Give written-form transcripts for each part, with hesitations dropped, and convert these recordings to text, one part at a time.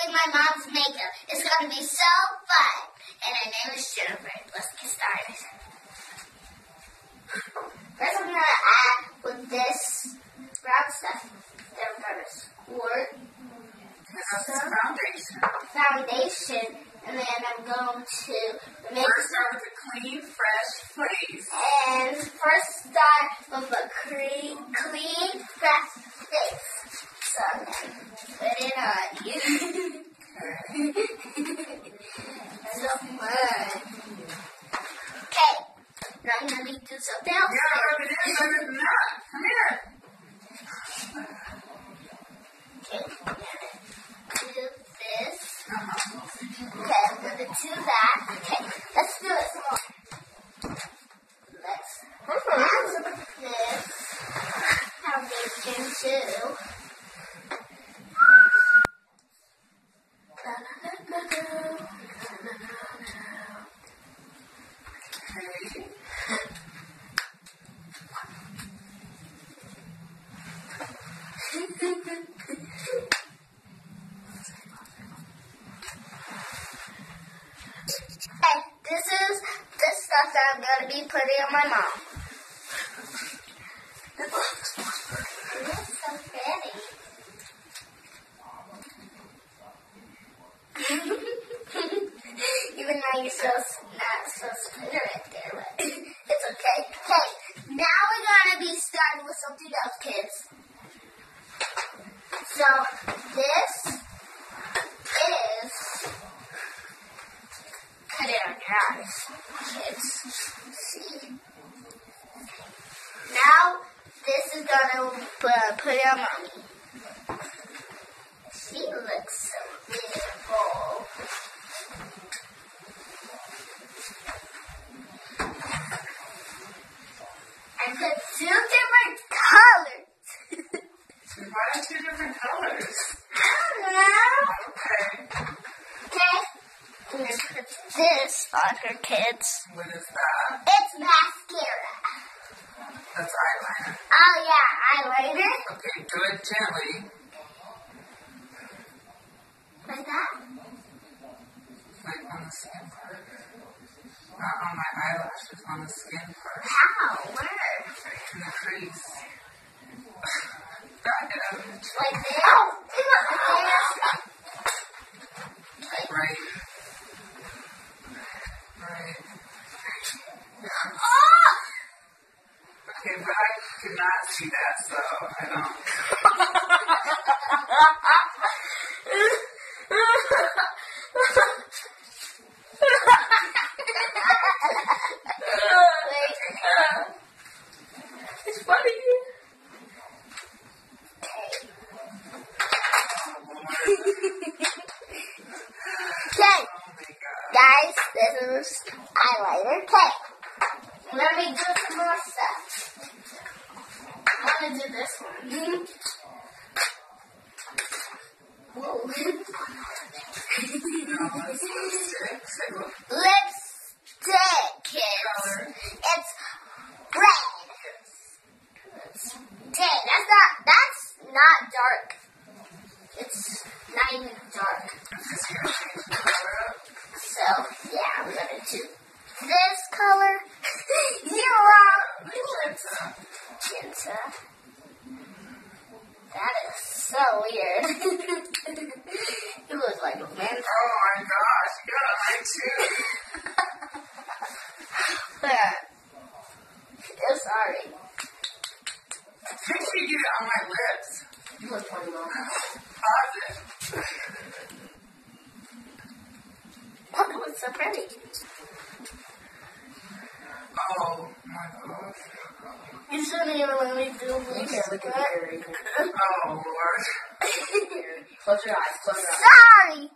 doing my mom's makeup. It's going to be so fun. And her name is Jennifer. Let's get started. First I'm going to add with this brown stuff. Then we're going to squirt some foundation. And then I'm going to make... First start with a clean, fresh face. And first start with a clean, fresh face. So I'm going to put it on you. So fun. Okay. Now I'm going to do something else. Yeah, but it is better than that. Come here. Okay. I'm going to do this. Okay, I'm going to do that. Okay. Let's do it some more. Let's add this foundation too. Okay, this is the stuff that I'm going to be putting on my mom. It looks so pretty. Even though you're not so pretty right there, but it's okay. Okay, now we're going to be starting with something else, kids. So, this is... Cut it on your eyes, kids. See? Now, this is going to put it on mommy. She looks so beautiful. I put two different colors. Why two different colors? I don't know. Okay. Okay. I'm going to put this on her, kids. What is that? It's mascara. That's eyeliner. Oh, yeah, eyeliner. Okay, do it gently. Like that? Like on the skin part. Not on my eyelashes, on the skin part. How? Where? In the crease. Back it up. Like this? Right. Right. Oh! Okay, but I could not see that, so I don't. It's funny. Okay, guys, this is eyeliner. Okay, let me do some more stuff. I want to do this one. Whoa. Lipstick, kids. It's red. Okay, that's not dark. It's not even dark. So, yeah, I'm going to do this color. You're wrong. Magenta. That is so weird. You look like a man. Oh my gosh, you got it right too. I'm sorry. Make sure you get it on my lips. You look funny, Mom. Pause it. Oh, it's so pretty. Oh my gosh. You shouldn't even let me do this. Oh Lord. Close your eyes, close your eyes. Sorry!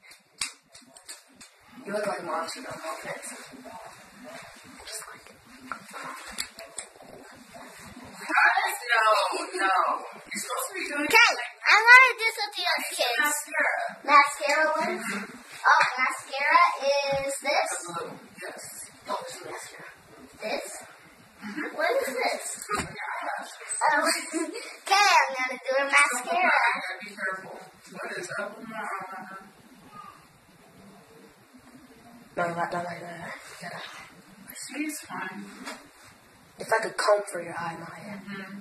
You look like a monster, don't know it. No. You're supposed to be doing Okay, I'm going to do something else, kids. mascara. Mascara one? Oh, mascara is this. Blue. Yes. Don't do mascara. This? What is this? On your eyelashes. Oh, okay, I'm going to do a mascara. Be careful. What is up? No, not like that. She's fine. It's like a comb for your eye, Maya. Mm-hmm.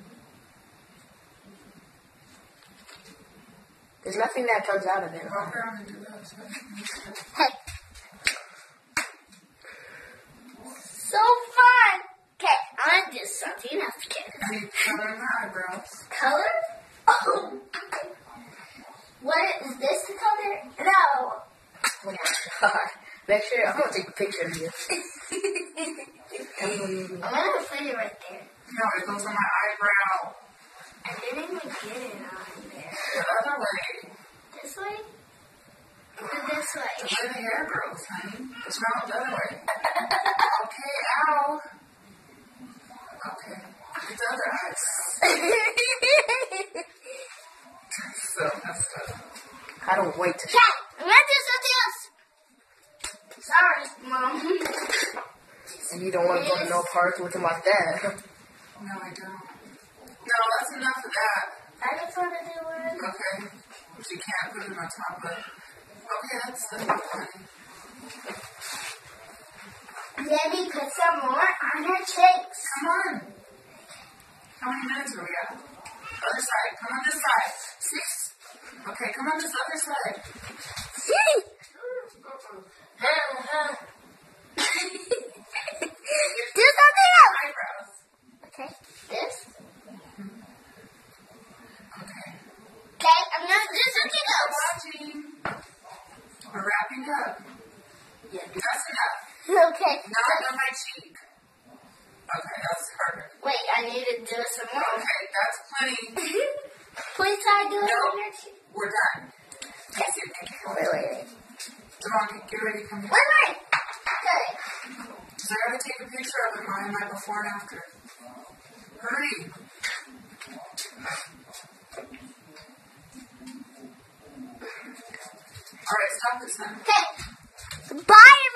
There's nothing that comes out of it. Walk around and do this. Hey. So fun. Okay, I'm gonna do something else. Okay. I need color in my eyebrows. Color? Oh. What is this the color? No. Make sure, I'm gonna take a picture of you. I'm gonna put it right there. No, it goes on my eyebrow. I didn't even get it on there. The other way. This way? Or this way? The way the hair grows, honey. It's not the other way. Okay, ow. Okay. Get the other eyes. So messed up. I don't wait to. Okay, I'm gonna do something else. Sorry, Mom. And you don't want to go to no party with him like that. No, I don't. No, that's enough of that. I just want to do one. Okay. But you can't put it on top of it. Okay, that's the one. Maybe put some more on her cheeks. Come on. How many minutes are we at? Other side. Come on this side. 6. Okay, come on this other side. Do something else. Eyebrows. Okay, this. Okay. Okay, I'm gonna do something else. Watching. We're wrapping up. Yeah, That's enough. Okay. Not on my cheek. Okay, that's perfect. Wait, I need to do some more. Okay, that's plenty. Please try to do it Nope. on your cheek. We're done. That's it. Wait. Come on, get ready. Come here. Wait. Okay. Because I gotta take a picture of it, my before and after. Hurry. Alright, stop this then. Okay. Bye,